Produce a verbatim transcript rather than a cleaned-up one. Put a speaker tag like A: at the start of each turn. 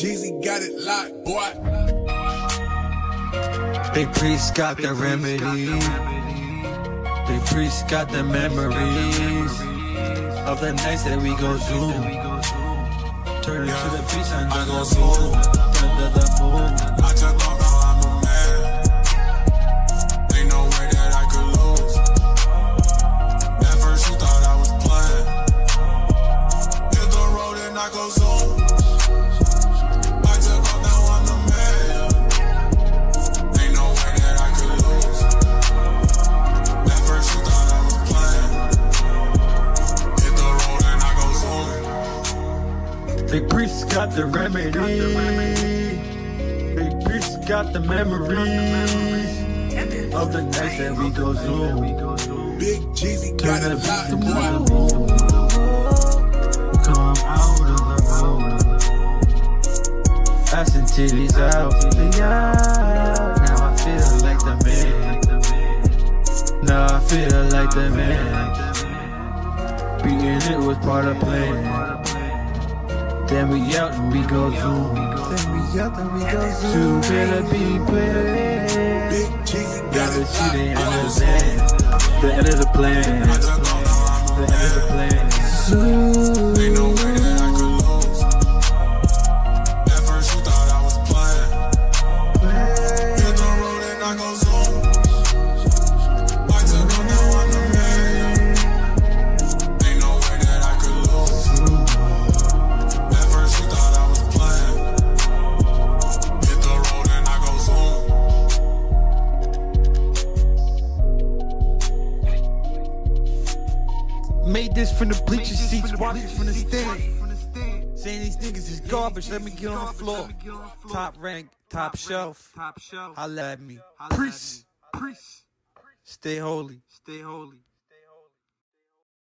A: Jeezy got it locked, boy.
B: Big Priest got the remedy. Big Priest got the memories of the nights that we go zoom. Turn into the beach under the moon, under the moon.
A: I took off, now I'm a man. Ain't no way that I could lose. At first you thought I was playing. Hit the road and I go zoom. I took off, now I'm the man. Ain't no way that I could lose. At first you thought I was playing. Hit the road and I go zoom.
B: Big Priest got the remedy. Big Priest got the memories of the nights that we go zoom.
A: Big Jeezy got
B: Turn
A: it
B: the
A: locked,
B: beat
A: boy.
B: Come out of the room. Ass and titties out. Yeah. Now I feel like the man. Now I feel like the man. Beating it was part of playing. Then we out and we go zoom. Then we out and we go zoom. Two better be playing.
A: Big Jeezy
B: Got
A: got
B: the
A: it
B: shit in
A: locked,
B: the van. The end of the plan.
A: I took off, now I'm
B: The
A: a
B: end of the
A: man.
B: plan.
A: Ain't no way that I could lose. At first you thought I was playing. Hit the road and I go zoom. I took off, now I'm the man. Ain't no way that I could lose. At first you thought I was playing. Hit the road and I go zoom.
B: Made this from the bleacher seats, watch it from the stand. Saying these niggas is garbage, let me get on the floor. Top rank, top shelf. Holla at me. Priest. Stay holy. Stay holy.